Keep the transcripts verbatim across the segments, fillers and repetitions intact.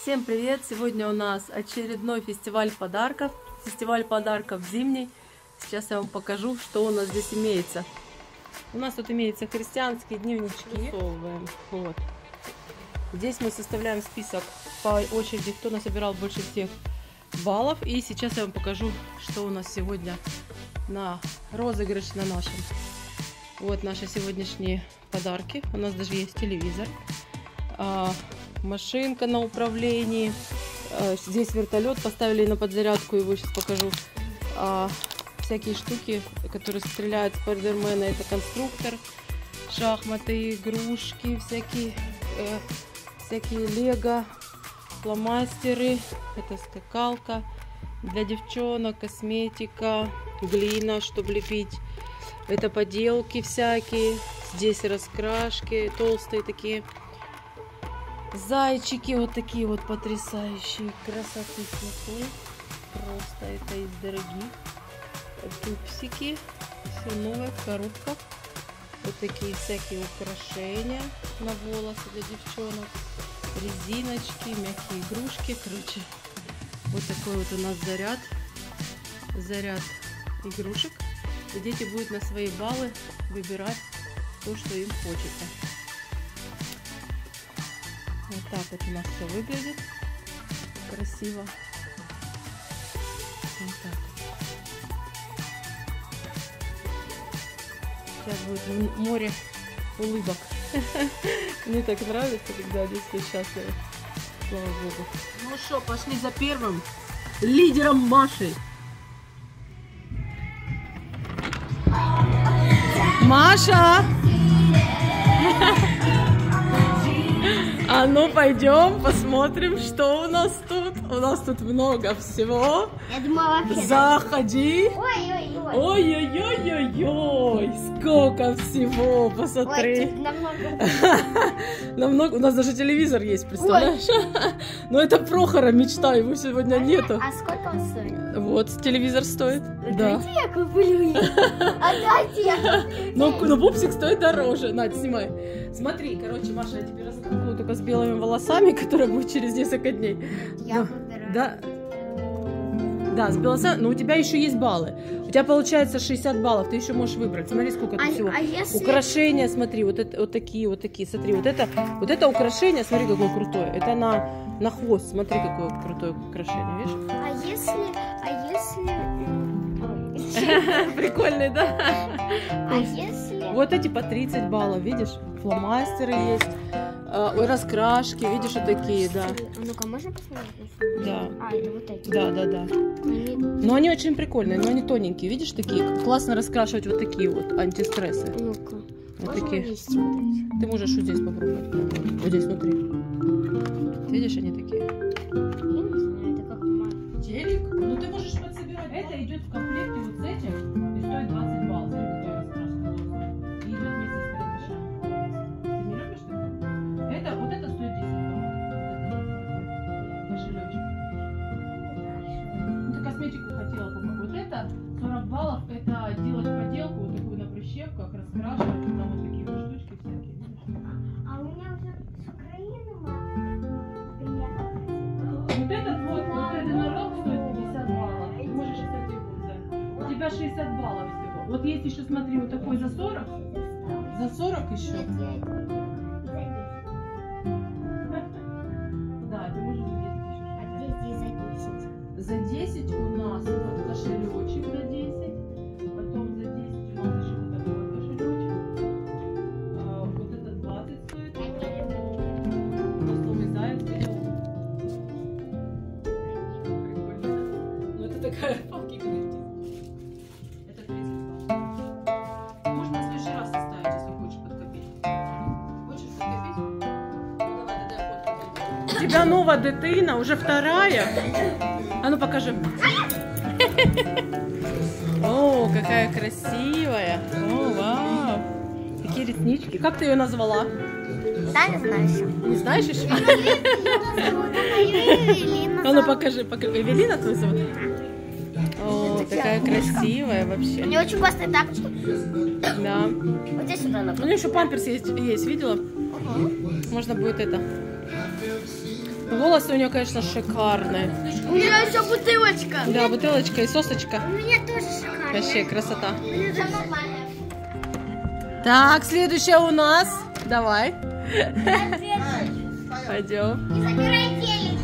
Всем привет! Сегодня у нас очередной фестиваль подарков. Фестиваль подарков зимний. Сейчас я вам покажу, что у нас здесь имеется. У нас тут имеются христианские дневнички. Вот. Здесь мы составляем список по очереди, кто насобирал больше всех баллов. И сейчас я вам покажу, что у нас сегодня на розыгрыш на нашем. Вот наши сегодняшние подарки. У нас даже есть телевизор. Машинка на управлении. Здесь вертолет поставили на подзарядку, его сейчас покажу. Всякие штуки, которые стреляют спайдермена, это конструктор, шахматы, игрушки, всякие, э, всякие лего, фломастеры, это скакалка для девчонок, косметика, глина, чтобы лепить, это поделки всякие, здесь раскрашки толстые такие. Зайчики вот такие вот потрясающие, красоты какой, просто это из дорогих. Пупсики, все новое в коробках. Вот такие всякие украшения на волосы для девчонок, резиночки, мягкие игрушки. Короче, вот такой вот у нас заряд, заряд игрушек. И дети будут на свои баллы выбирать то, что им хочется. Вот так вот у нас все выглядит красиво. Вот так. Сейчас будет море улыбок. Мне так нравится, когда они все счастливы. Слава Богу. Ну что, пошли за первым лидером Машей. Маша! А ну пойдем посмотрим, что у нас тут. У нас тут много всего. Я думала, вообще... Заходи. Ой-ой-ой. Ой-ой-ой-ой-ой. Сколько всего, посмотри. Ой, намного. Намного. У нас даже телевизор есть, представляешь? Но это Прохора мечта, его сегодня нету. А сколько он стоит? Вот, телевизор стоит. Да. Дайте я куплю. Отдайте я куплю. Но, но пупсик стоит дороже. Надь, снимай. Смотри, короче, Маша, я тебе расскажу только с белыми волосами, которая будет через несколько дней. Я да, выбираю. Да. Да, с белосами, но у тебя еще есть баллы. У тебя получается шестьдесят баллов, ты еще можешь выбрать. Смотри, сколько тут А, всего. а если... Украшения, смотри, вот, это, вот такие, вот такие. Смотри, вот это, вот это украшение, смотри, какое крутое. Это на, на хвост, смотри, какое крутое украшение, видишь? А если... А если... Прикольный, да? А если... Вот эти по тридцать баллов, видишь? Фломастеры есть. Ой, раскрашки, видишь, вот такие, да. А ну-ка, можно посмотреть? Да. А, это вот эти. Да, да, да. Они... Но они очень прикольные, но они тоненькие, видишь, такие. Классно раскрашивать вот такие вот антистрессы. Ну-ка. Вот Можно такие. вместе вот эти? Ты можешь вот здесь попробовать. Вот здесь внутри. Видишь, они такие. Я не знаю, это как мать. Телек? Ну ты можешь подсобирать. Это идет в комплекте вот с этим и стоит двадцать баллов. Смотри, какая раскраска. И идет вместе с карандашами. Ты не любишь такое? Это, вот это стоит десять баллов. Кошелечек. Ну ты косметику хотела, по-моему. Вот это сорок баллов, это делать поделку, вот такую на прищепках, раскрашивать, там вот такие вот штучки всякие. А у меня уже с Украины мама приехала. Вот этот вот, вот этот народ стоит пятьдесят баллов. Ты можешь, кстати, его взять. У тебя шестьдесят баллов всего. Вот есть еще, смотри, вот такой за сорок. За сорок еще. Нет, я это не Да, ты можешь за десять еще. А здесь за десять. За десять у нас вот кошелечек за десять. Потом за десять у нас еще вот такой кошелечек. А, вот этот двадцать стоит. Пословный заяц видел. Прикольно. Ну это такая фанки коллектив. Это тридцать баллов. Можно в следующий раз оставить, если хочешь подкопить. Хочешь подкопить? Ну давай, тогда фотку. У тебя новая дитина, уже вторая. А ну покажи. О, какая красивая. О, вау. Какие реснички. Как ты ее назвала? Да, не знаю еще. Не знаешь еще? Эвелина. А ну покажи, покажи. Эвелина твою зовут? О, такая красивая вообще. Мне очень классные тапочки. Да. Вот здесь сюда надо. У нее еще памперс есть, есть, видела? Угу. Можно будет это Волосы у нее, конечно, шикарные. У меня еще бутылочка. Да, бутылочка и сосочка. У меня тоже шикарно. Вообще красота. Так, следующая у нас. Давай. Пойдем. Не забирай телек.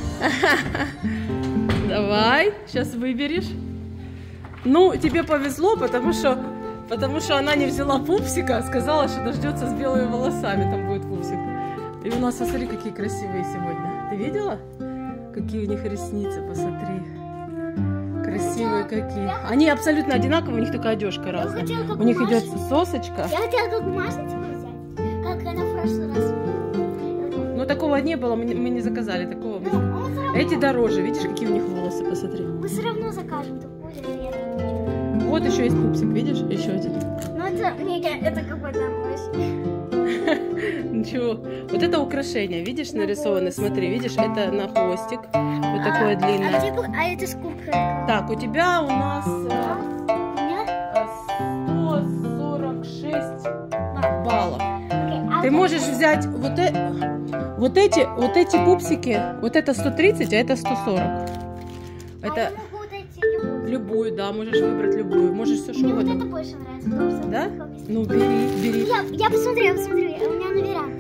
Давай, сейчас выберешь. Ну, тебе повезло, потому что, потому что она не взяла пупсика, сказала, что дождется с белыми волосами, там будет пупсик. И у нас, посмотри, какие красивые сегодня. Ты видела? Какие у них ресницы, посмотри. Красивые какие. Они абсолютно одинаковые, у них только одежка разная. У них идет сосочка. Я хотела как Маша типа взять, как она в прошлый раз. Но такого не было, мы не, мы не заказали такого. Эти дороже, видишь, какие у них волосы, посмотри. Мы все равно закажем такую, я так хочу. Вот еще есть пупсик, видишь? Еще один. Ну это, не, это какой-то вообще. Ничего. Вот это украшение, видишь, нарисованы, смотри, видишь, это на хвостик. Вот такое длинное. А, где, был- а это сколько? Так, у тебя у нас У меня? сто сорок шесть баллов. Окей, а Ты вот можешь взять вот, э- вот эти, вот эти пупсики, вот это сто тридцать, а это сто сорок. А Это я могу вот эти любую. любую, да, можешь выбрать любую, можешь все что Мне вот это угодно. больше нравится. потому что Да? это как- Ну бери, бери. Я, я посмотрю, я посмотрю, у меня на веранде.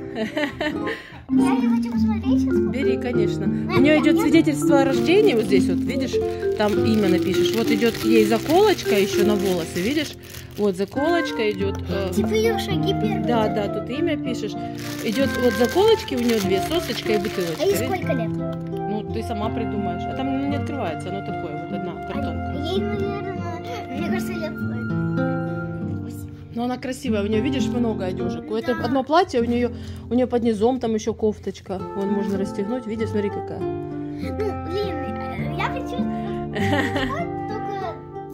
Я не хочу посмотреть сейчас. Бери, конечно. У нее идет свидетельство о рождении, вот здесь вот, видишь, там имя напишешь. Вот идет ей заколочка еще на волосы, видишь? Вот заколочка идет. э, Типа ее шаги первые. Да, да, тут имя пишешь. Идет вот заколочки у нее две, сосочка и бутылочка. А ей видишь? сколько лет? Ну, ты сама придумаешь. А там ну, не открывается, оно такое, вот одна картонка. А ей, наверное, мне кажется, лет восемь. Но она красивая, у нее, видишь, много одежек. Это одно платье, у нее, у нее под низом там еще кофточка. Вон можно расстегнуть, видишь, смотри какая. Ну, блин, э, я хочу только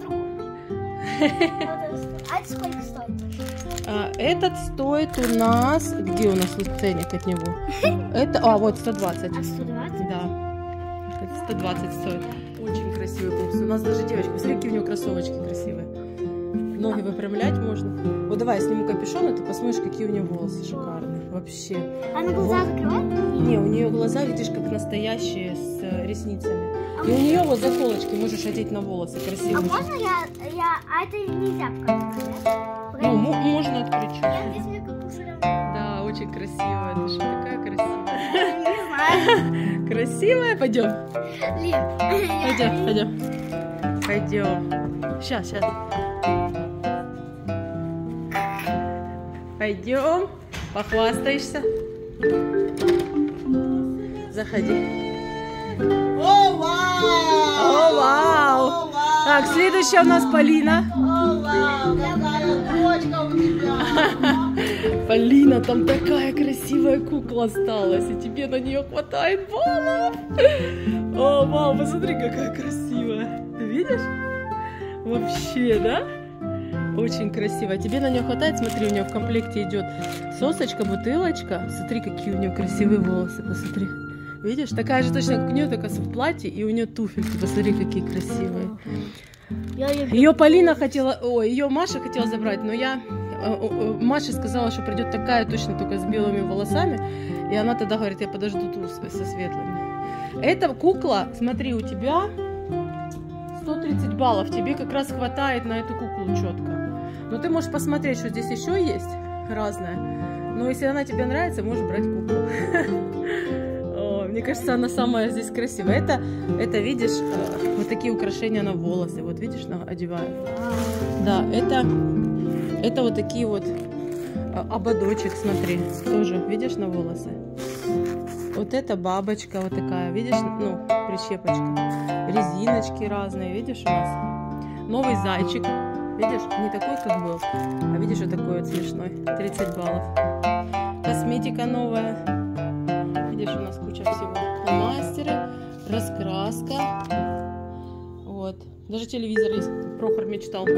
другую. А это сколько стоит? А, этот стоит у нас... Где у нас ценник от него? Это... А, вот сто двадцать. А сто двадцать? Да. Это сто двадцать стоит. Очень красивый пупс. У нас даже девочка, посмотри, какие у нее кроссовочки красивые. Ноги выпрямлять можно. Вот давай, я сниму капюшон, и ты посмотришь, какие у нее волосы шикарные. Вообще. Она глаза закрывает? Не, у нее глаза, видишь, как настоящие, с э, ресницами. И у нее вот заколочки можешь одеть на волосы А красивые. можно я, я... А это нельзя показывать, да? Ну, мо- можно открыть чуть. Я здесь мне как все равно. Да, очень красивая. Ты что, такая красивая? Не знаю. Красивая? Пойдем. Лин. Пойдем, пойдем. Пойдем. Сейчас, сейчас. Пойдем. Похвастаешься. Заходи. О, вау! О, вау! О, вау! Так, следующая у нас Полина. О, вау! Какая дочка у тебя! Полина, там такая красивая кукла осталась, и тебе на нее хватает баллов. О, вау, посмотри, какая красивая. Ты видишь? Вообще, да? Очень красивая. Тебе на нее хватает? Смотри, у нее в комплекте идет сосочка, бутылочка. Смотри, какие у нее красивые волосы, посмотри. Видишь? Такая же точно, как у нее, только в платье, и у нее туфельки. Посмотри, какие красивые. Ее Полина хотела, ой, ее Маша хотела забрать, но я, Маша сказала, что придет такая точно, только с белыми волосами, и она тогда говорит, я подожду ту со светлыми. Эта кукла, смотри, у тебя сто тридцать баллов, тебе как раз хватает на эту куклу четко. Но ты можешь посмотреть, что здесь еще есть разное. Но если она тебе нравится, можешь брать куклу. Мне кажется, она самая здесь красивая. Это, это видишь, вот такие украшения на волосы. Вот видишь, одевают. Да, это, это вот такие вот ободочек, смотри, тоже, видишь, на волосы. Вот это бабочка вот такая, видишь, ну, прищепочка. Резиночки разные, видишь, у нас. Новый зайчик, видишь, не такой, как был, а видишь, вот такой вот смешной. тридцать баллов. Косметика новая. Видишь, у нас куча всего. Фломастеры, раскраска. Вот. Даже телевизор есть. Прохор мечтал.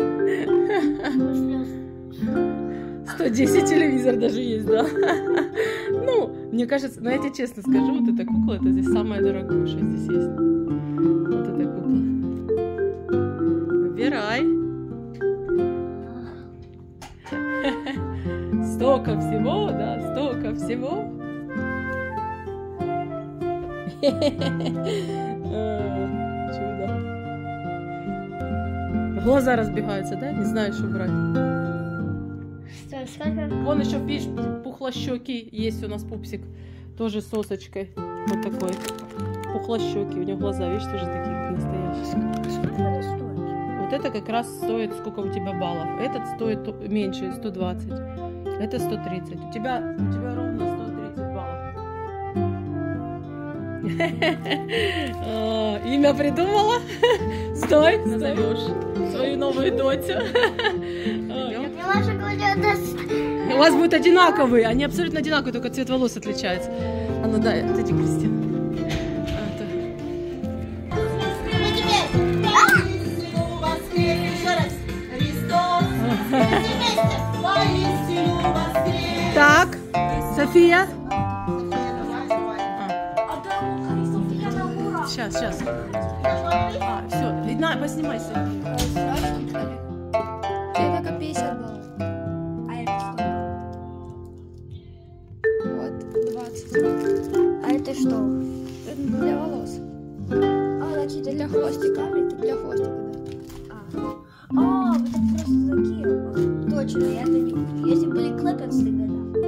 сто десять телевизор даже есть, да. Ну, мне кажется, ну я тебе честно скажу, вот эта кукла, это здесь самое дорогое, что здесь есть. Вот эта кукла. Выбирай. Столько всего, да, столько всего. Чудо. Глаза разбегаются, да? Не знаю, что брать. Что, сколько? Вон еще, видишь, пухлощекий есть у нас пупсик. Тоже с сосочкой. Вот такой. Пухлощекий. У него глаза, видишь, тоже такие настоящие. Сколько это стоит? Вот это как раз стоит, сколько у тебя баллов. Этот стоит меньше, сто двадцать. Это сто тридцать. У тебя, у тебя ровно сто тридцать баллов. Имя придумала? Стой, назовешь свою новую дочь. У вас будут одинаковые. Они абсолютно одинаковые, только цвет волос отличается. А ну дай, отойди, Кристина. Так, София. Сейчас, сейчас. А, все, на, поснимай, София. Это как пятьдесят баллов. А это что? Вот, двадцать. А это что? Это для волос. А, значит, для хвостика. Это для хвостика, да. А, а вот это просто такие. Точно, я это не буду. Если были клэппинсы, тогда.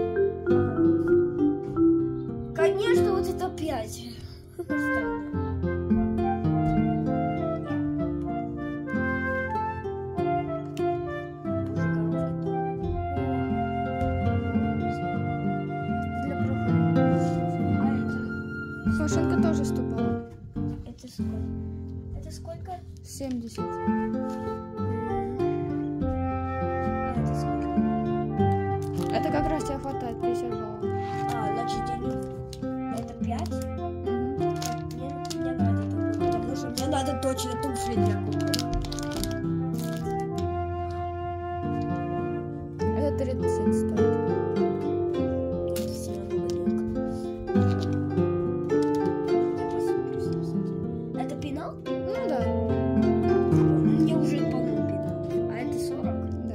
Конечно, вот это пять. Странно. Для прохода. А это? Машинка тоже сто баллов. Это сколько? Это сколько? семьдесят. А это сколько? Это как раз тебе хватает пятьдесят баллов. А, значит, я не... Это пять? Мгм. Мне, мне надо такое, потому что мне надо точно туфли для куклы. Это тридцать стоит. Это сильно маленько. Я посмотрю, кстати. Это пенал? Ну да, Мне уже полно пенал. А это сорок? да.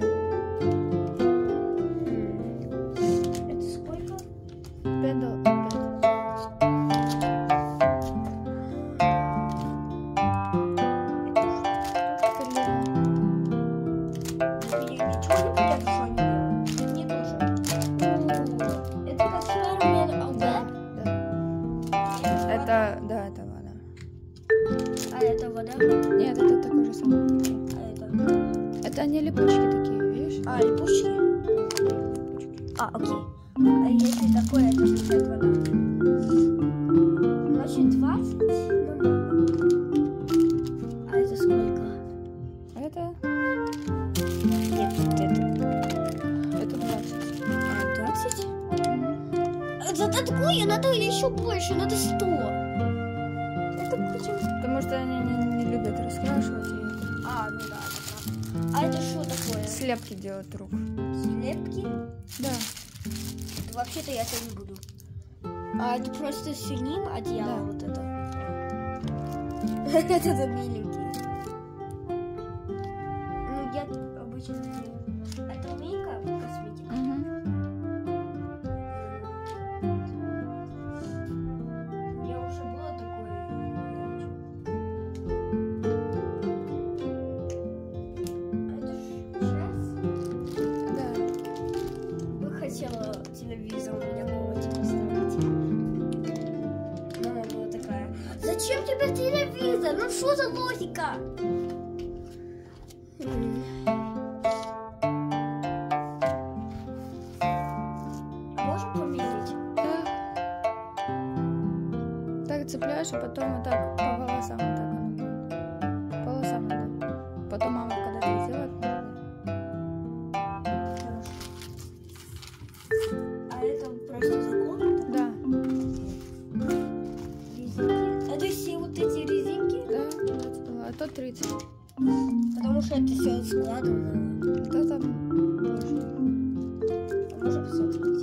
Это сколько? пять долларов. Мне ничего не понятно, что они делают. Мне тоже. Это как Spider-Man Outback? Это, да, это вода. А это вода? Нет, это такой же самый. А это? Это они липучки такие, видишь? А, липучки? А, окей. А если такое, это будет вода. Значит, двадцать? Нормально. А это сколько? Это, Нет, вот это. это двадцать. А, двадцать? За такое надо еще больше, надо сто. Это куча. Потому что они не, не любят раскрашивать и А, ну да, это так. А это что такое? слепки делать рук. Слепки? Да. Это вообще-то я это не буду. А это просто синим одеяло Да. вот это. Это миленький. Ну, я обычно... Это умейка косметика? Угу. У меня уже было такое. А это ж сейчас? Да. Я хотела телевизор у меня в комнате поставить. Мама была такая: зачем тебе телевизор? Ну что за логика? Можем померить? Да. Так цепляешь, а потом вот так по волосам вот так оно будет. По волосам надо. Потом мама, когда это сделает, А это просто закон? да, Резинки? Это все вот эти резинки? да, двадцать было, а то тридцать. Потому что это все складывано. Вот это больше. Можно посмотреть?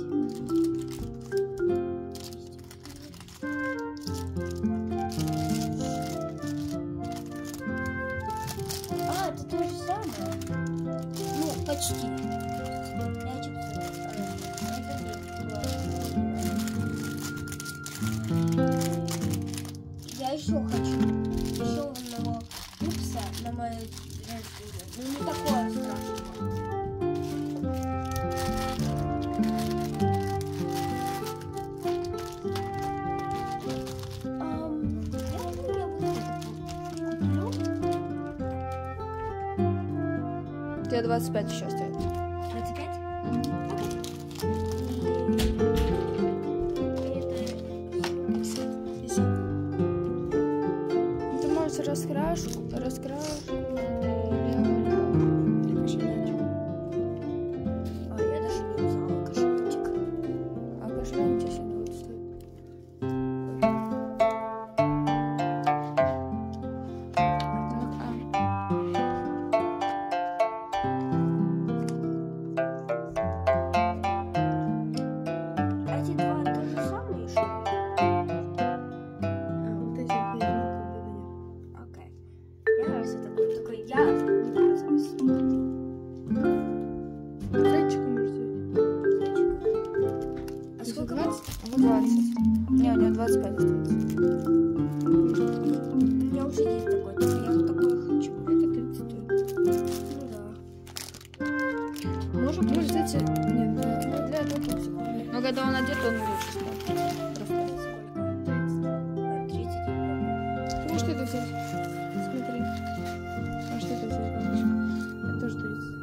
А, это то же самое. Ну, почти. Мячик, а это нет. еще хочу. Еще одного пупса на мою рождение. Ну не такое страшное. Ам, я думаю, я вот это куплю. Тебе двадцать пять еще стоит. двадцать пять? Ты можешь раскрашку, раскрашку левую, кошелечек. А, я даже не узнала кошелечек. А кошелек тебе сегодня будет стоить. А эти два то же самое, что ли? Вот эти первые. Окей. Я раз это будет такой, я не пользуюсь. Зайчика можете. А Если сколько? двадцать? Вот двадцать. Не, у него двадцать пять остается. У меня уже есть такой, только я такой хочу. Это тридцать стоит. Ну да. Может, может, кстати, нет, для, ну, для этого пупсика. Но когда он одет, он лучше смотрится. Просто. А, тридцать. Ты можешь это взять? Смотри. Можешь это взять, мамочка. Это тоже тридцать.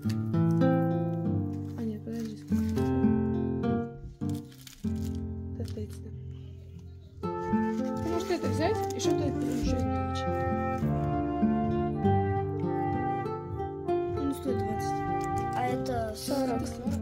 А нет, подожди, сколько тридцать? Это тридцать, да. Ты можешь это взять и что-то еще сделать. Он стоит двадцать. А это сорок. сорок.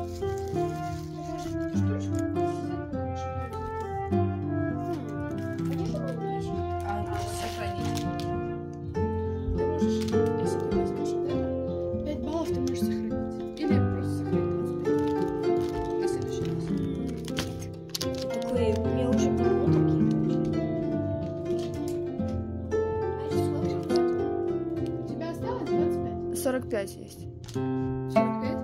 Сохранить. Ты можешь, если ты возьмешь вот это, пять баллов ты можешь сохранить. Или просто сохранить двадцать пять. На следующий раз. такой, у меня уже давно такие. А сколько? У тебя осталось двадцать пять? сорок пять есть. сорок пять?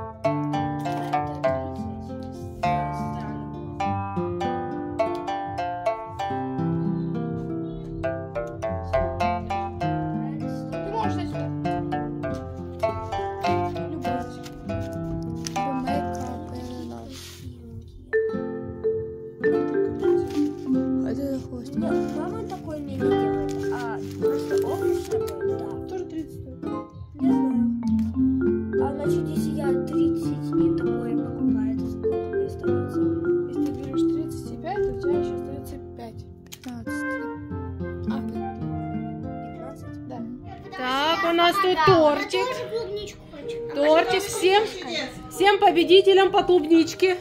Ты можешь взять сюда. Любой. Либо мейкап или лав. Это хвост. Нет, мама такой мне не делает, а просто офис такой, да. Тоже тридцать стоит. Не знаю. А значит, если я тридцать и такое покупаю, то сколько мне остается? Если ты берешь тридцать и пять, то у тебя еще остается пять. пятнадцать. А, пятнадцать? да. Так, у нас тут тортик. Клубничку хочу. Тортик всем, всем победителям по клубничке.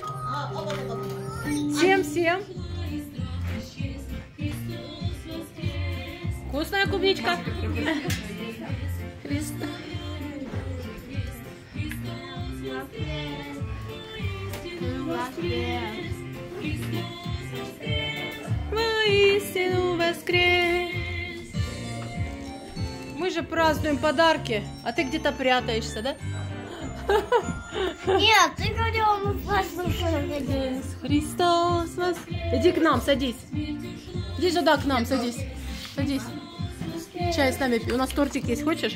Всем, всем. Вкусная клубничка. Христа. Воистину воскрес. Мы же празднуем подарки, а ты где-то прятаешься, да? Нет, ты говорила, мы послушаем. Христос вас... Иди к нам, садись. Иди сюда к нам, садись. Садись. Чай с нами пей. У нас тортик есть, хочешь?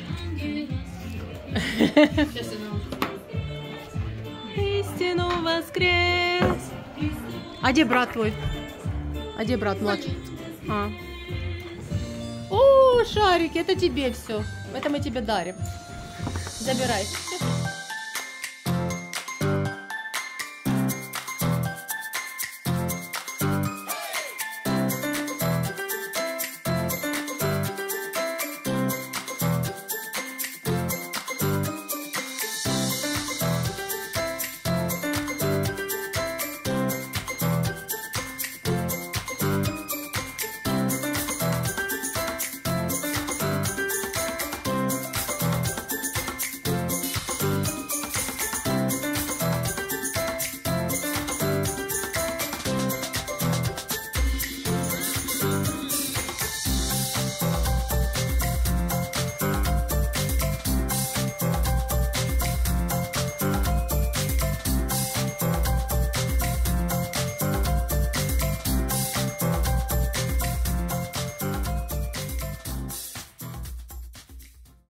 Истину воскрес. А где брат твой? А где брат младший? А. О, шарики, это тебе все. Это мы тебе дарим. Забирай.